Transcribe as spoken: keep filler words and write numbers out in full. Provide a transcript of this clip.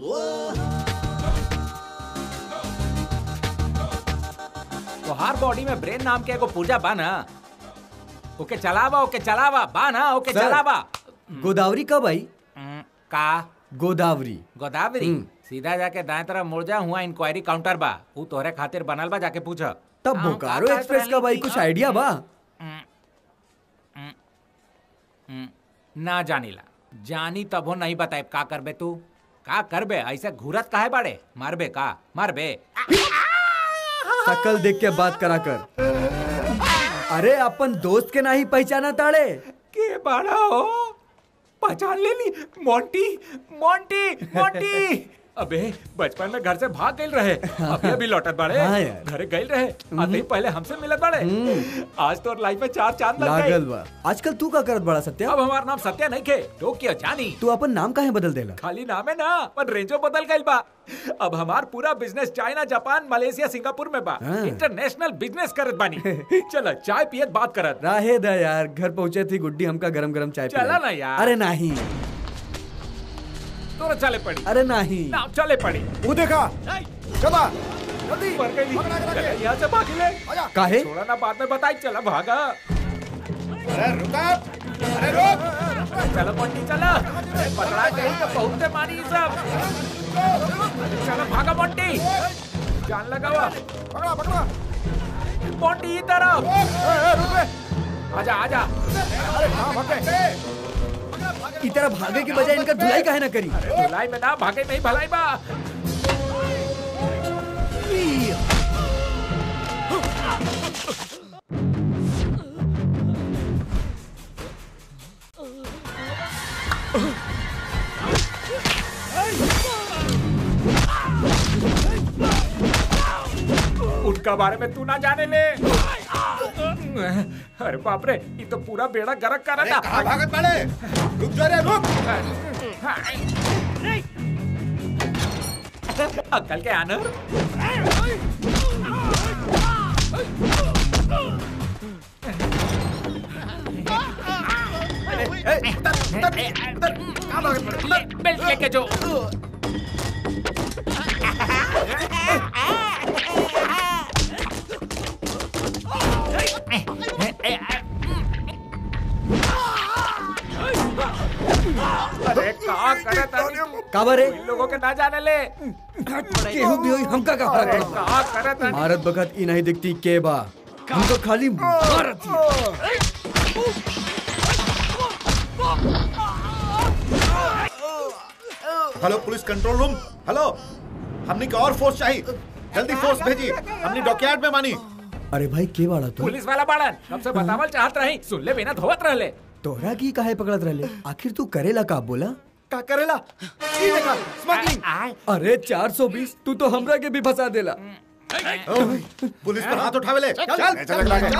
तोहार बॉडी में ब्रेन नाम के एगो पुर्जा बा ना, ओके चलावा ओके चलावा बा ना, ओके चलावा। गोदावरी कब आई? का गोदावरी? गोदावरी सीधा जाके दाएं तरफ मुड़ जा, हुआ इंक्वायरी काउंटर बा, वो तोहरे खातिर बनल बा, जाके पूछ। तब बोकारो एक्सप्रेस कब आई, कुछ आइडिया बा? ना जानीला, जानी तब हो नहीं बताए। का करबे तू, का करबे? ऐसे घूरत काहे बाड़े? मारबे का मारबे? शकल देख के बात करा कर। अरे अपन दोस्त के नहीं पहचाना ताड़े के बाड़ा हो? पहचान ले ली, मोंटी मोंटी मोंटी। अबे बचपन में घर से भाग गए रहे, अभी अभी लौटत बाड़े। हाँ घर गए रहे, आते ही पहले हमसे मिलत बाड़े। आज तो लाइफ में चार चांद लग लागल बा। आजकल तू का करत बड़ा सत्या? अब हमारा नाम सत्या नहीं खे, टोक्यो जानी। तू अपन नाम काहे बदल देला? खाली नाम है ना, पर रेंजो बदल गइल बा। अब हमार पूरा business China, Japan, Malaysia, Singapore में बा। इंटरनेशनल बिजनेस करत बानी। चल चाय पियत बात करत। राहे दा यार, घर पहुंचे थी गुड्डी हमका गरम गरम चाय चला ना यार। अरे नहीं तोरा चले पड़ी। अरे नहीं ना चले पड़ी। वो देखा चला जल्दी मर गई। यहाँ से भाग ले। काहे? छोड़ा ना, बाद में बताई। चला भागा। अरे रुका, अरे रुक। चलो मोंटी चला, पकड़ा गई तो बहुत से मारी सब। चलो भागा मोंटी, जान लगावा। पकड़ा पकड़ा मोंटी की तरफ। आजा आजा। अरे कहाँ भाग गए? इतना भागे की बजाय इनका धुलाई काहे ना करी? धुलाई में ना भागे, नहीं भलाई बा। उनका बारे में तू ना जाने ले। अरे बाप रे, ये तो पूरा बेड़ा गरक कर रहा। कहाँ भागत बाड़े? रुक जा रे, रुक। अक्कल के आनर। बेल्ट लेके जो। अरे का करे तानी? काबर है? इन लोगों के ना जाने ले। केहू भी होई हमका का अरे फर्क पड़ा? का करे तानी? भारत बखत ई नहीं दिखती के बा, हमको खाली मारत ही। Hello police control room, hello, हमने की और फोर्स चाहिए, जल्दी फोर्स भेजी, हमने डॉकयार्ड में मानी। अरे भाई के बाड़ा तू? पुलिस वाला बाड़न, सबसे बतावल चाहत रही, सुन ले बिना धोवत रहले। तोहरा की काहे पकड़त रहले? आखिर तू करेला का बोला? का करेला? ये देखा, स्मगलिंग। अरे चार सौ बीस, तू तो हमरा के भी फंसा देला। पुलिस पर हाथ उठावे ले, चल चल चल।